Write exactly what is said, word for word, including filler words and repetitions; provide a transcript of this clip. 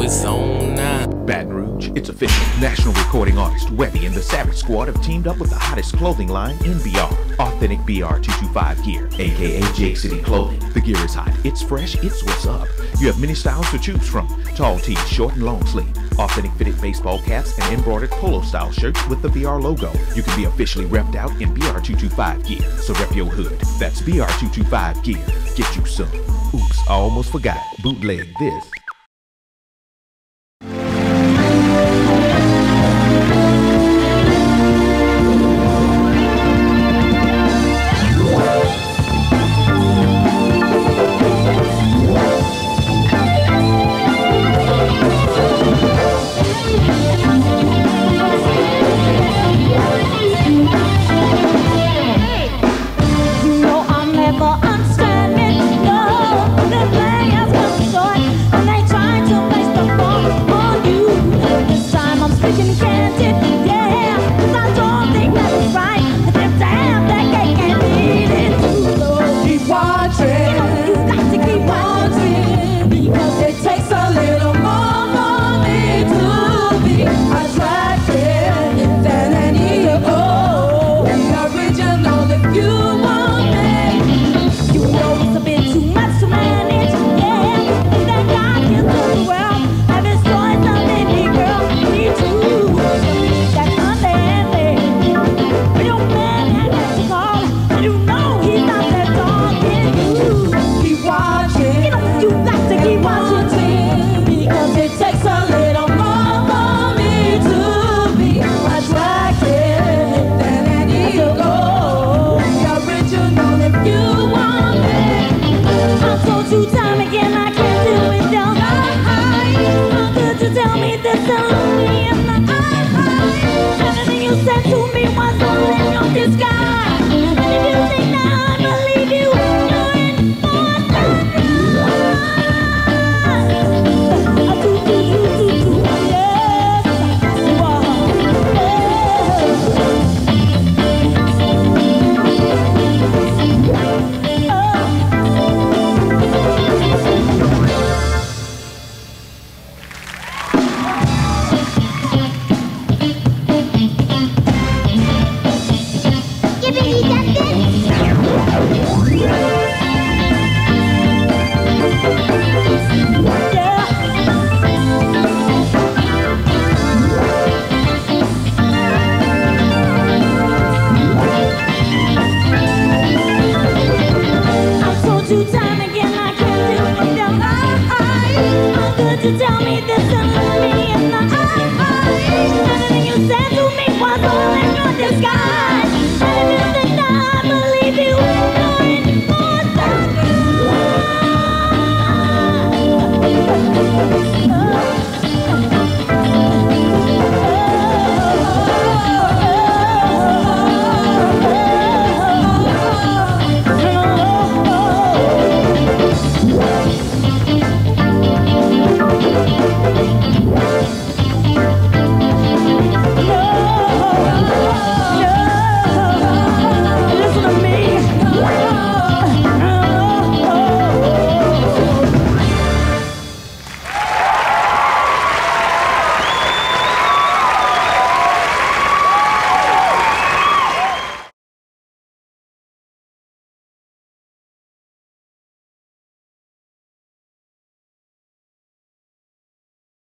it's on now. Baton Rouge, it's official. National recording artist Webby and the Savage Squad have teamed up with the hottest clothing line in B R. Authentic B R two twenty-five gear, aka Jake City Clothing. The gear is hot, it's fresh, it's what's up. You have many styles to choose from. Tall tees, short and long sleeve. Authentic fitted baseball caps and embroidered polo style shirts with the B R logo. You can be officially repped out in B R two twenty-five gear, so rep your hood. That's B R two twenty-five gear. Get you some. Oops, I almost forgot. Bootleg this. Tell me this